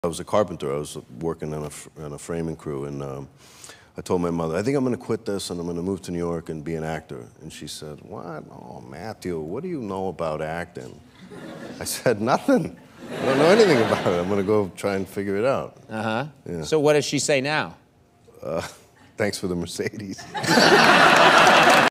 I was a carpenter. I was working on a framing crew, and I told my mother, I think I'm going to quit this and I'm going to move to New York and be an actor. And she said, what? Oh, Matthew, what do you know about acting? I said, nothing. I don't know anything about it. I'm going to go try and figure it out. Uh-huh. Yeah. So what does she say now? Thanks for the Mercedes.